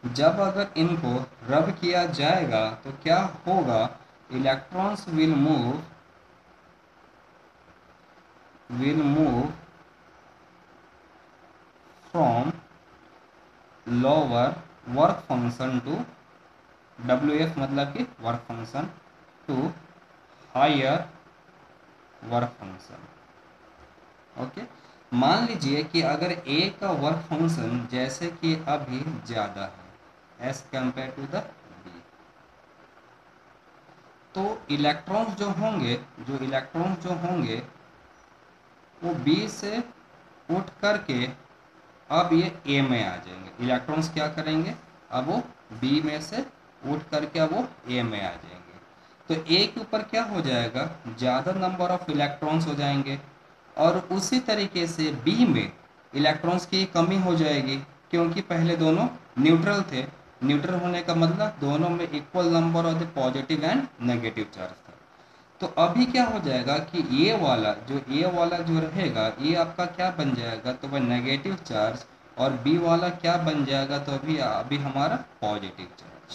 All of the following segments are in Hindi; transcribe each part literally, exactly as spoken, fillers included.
जब अगर इनको रब किया जाएगा तो क्या होगा, electrons will move will move from lower work function to, W F मतलब कि work function, to higher work function. Okay, मान लीजिए कि अगर ए का वर्क फंक्शन जैसे कि अभी ज़्यादा है as compared to the B, तो इलेक्ट्रॉन्स जो होंगे जो इलेक्ट्रॉन्स जो होंगे वो बी से उठ करके अब ये ए में आ जाएंगे। इलेक्ट्रॉन्स क्या करेंगे, अब वो बी में से उठ करके अब वो ए में आ जाएंगे। तो ए के ऊपर क्या हो जाएगा, ज़्यादा नंबर ऑफ इलेक्ट्रॉन्स हो जाएंगे, और उसी तरीके से बी में इलेक्ट्रॉन्स की कमी हो जाएगी, क्योंकि पहले दोनों न्यूट्रल थे। न्यूट्रल होने का मतलब दोनों में equal number of the positive and negative charge था। तो अभी क्या हो जाएगा कि ये वाला जो ए वाला जो रहेगा ये आपका क्या बन जाएगा, तो वह नेगेटिव चार्ज, और बी वाला क्या बन जाएगा, तो अभी अभी हमारा positive charge.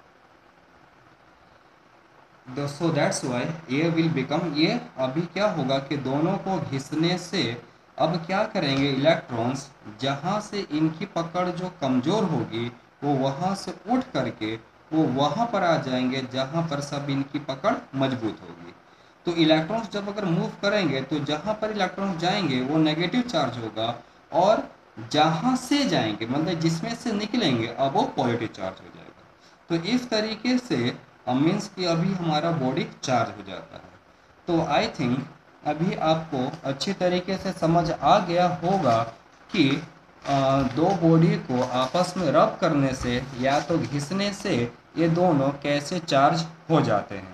So that's why A will become, ये अभी क्या होगा कि दोनों को घिसने से अब क्या करेंगे इलेक्ट्रॉन्स, जहाँ से इनकी पकड़ जो कमज़ोर होगी वो वहाँ से उठ करके वो वहाँ पर आ जाएंगे जहाँ पर सब इनकी पकड़ मजबूत होगी। तो इलेक्ट्रॉन्स जब अगर मूव करेंगे तो जहाँ पर इलेक्ट्रॉन्स जाएंगे वो नेगेटिव चार्ज होगा, और जहाँ से जाएंगे मतलब जिसमें से निकलेंगे अब वो पॉजिटिव चार्ज हो जाएगा। तो इस तरीके से मीन्स कि अभी हमारा बॉडी चार्ज हो जाता है। तो आई थिंक अभी आपको अच्छी तरीके से समझ आ गया होगा कि आ, दो बॉडी को आपस में रब करने से या तो घिसने से ये दोनों कैसे चार्ज हो जाते हैं।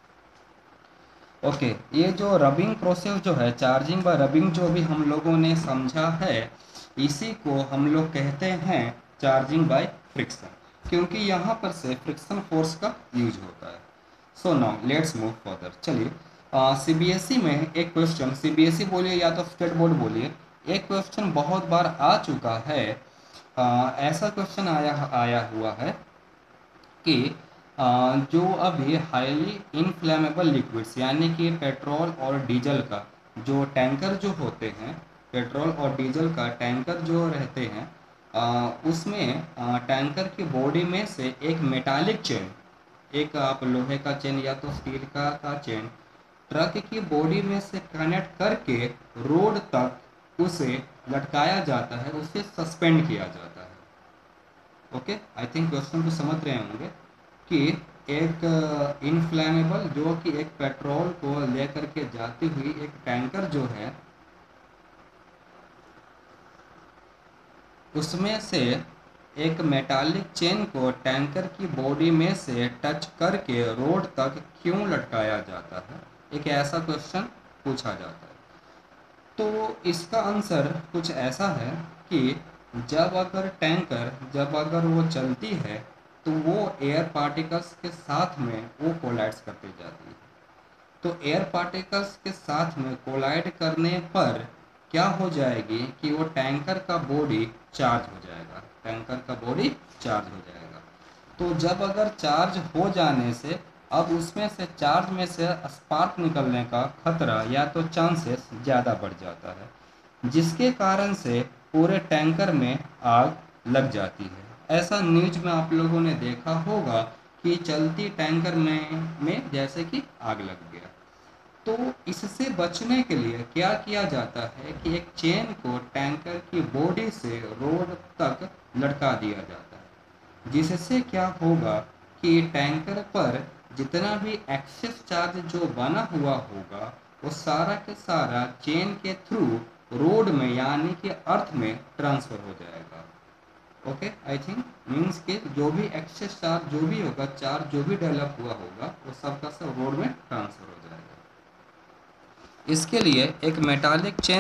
ओके, ये जो रबिंग प्रोसेस जो है, चार्जिंग व रबिंग जो भी हम लोगों ने समझा है, इसी को हम लोग कहते हैं चार्जिंग बाय फ्रिक्शन, क्योंकि यहाँ पर से फ्रिक्शन फोर्स का यूज होता है। So now let's move further. चलिए, सीबीएसई में एक क्वेश्चन, सीबीएसई बोलिए या तो स्टेट बोर्ड बोलिए, एक क्वेश्चन बहुत बार आ चुका है। आ, ऐसा क्वेश्चन आया आया हुआ है कि आ, जो अभी हाईली इनफ्लेमेबल लिक्विड्स यानी कि पेट्रोल और डीजल का जो टैंकर जो होते हैं, पेट्रोल और डीजल का टैंकर जो रहते हैं, आ, उसमें आ, टैंकर की बॉडी में से एक मेटालिक चेन, एक आप लोहे का चेन या तो स्टील का का चेन ट्रक की बॉडी में से कनेक्ट करके रोड तक उसे लटकाया जाता है, उसे सस्पेंड किया जाता है। ओके, आई थिंक क्वेश्चन को समझ रहे होंगे कि एक इनफ्लैमेबल जो कि एक पेट्रोल को लेकर के जाती हुई एक टैंकर जो है, उसमें से एक मेटालिक चेन को टैंकर की बॉडी में से टच करके रोड तक क्यों लटकाया जाता है, एक ऐसा क्वेश्चन पूछा जाता है। तो इसका आंसर कुछ ऐसा है कि जब अगर टैंकर जब अगर वो चलती है तो वो एयर पार्टिकल्स के साथ में वो कोलाइड्स करती जाती है। तो एयर पार्टिकल्स के साथ में कोलाइड करने पर क्या हो जाएगी कि वो टैंकर का बॉडी चार्ज हो जाएगा, टैंकर का बॉडी चार्ज हो जाएगा। तो जब अगर चार्ज हो जाने से अब उसमें से चार्ज में से स्पार्क निकलने का खतरा या तो चांसेस ज़्यादा बढ़ जाता है, जिसके कारण से पूरे टैंकर में आग लग जाती है। ऐसा न्यूज में आप लोगों ने देखा होगा कि चलती टैंकर में में जैसे कि आग लग गया। तो इससे बचने के लिए क्या किया जाता है कि एक चेन को टैंकर की बॉडी से रोड तक लटका दिया जाता है, जिससे क्या होगा कि टैंकर पर जितना भी एक्सेस चार्ज जो बना हुआ होगा वो सारा के सारा चेन के थ्रू रोड में यानी कि अर्थ में ट्रांसफ़र हो जाएगा। ओके, आई थिंक मीन्स कि जो भी एक्सेस चार्ज जो भी होगा, चार्ज जो भी डेवलप हुआ होगा वो सब का सब रोड में ट्रांसफ़र हो जाएगा। इसके लिए एक मेटालिक चेन